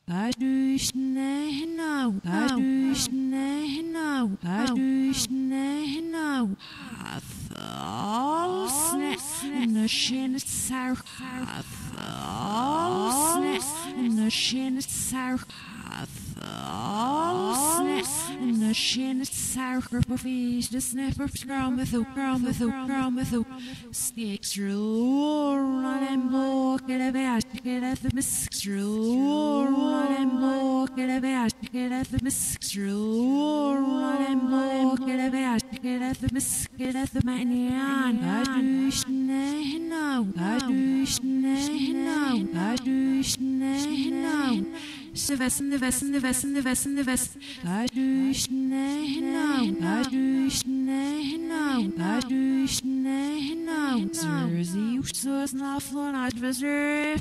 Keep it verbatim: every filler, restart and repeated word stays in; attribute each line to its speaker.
Speaker 1: Adushnehnau, Adushnehnau, Adushnehnau, Hathalsne, and the shin sour, Hathalsne, and the shin sour, Hathalsne, and the shin sour, Fish, the snapper, scrum with a crumb with a crumb with a sticks, roll on and walk at a bash, get at the misks, roll on and walk at a bash, get at the misks, roll on and walk at a bash, get at the misks, get at the manian, Adushnehnau, Adushnehnau, Adushnehnau. The vest and the vest and the vest and the vest and the vest. Adushnehnau, Adushnehnau, Adushnehnau. Zerzy, so it's not flown out of reserve.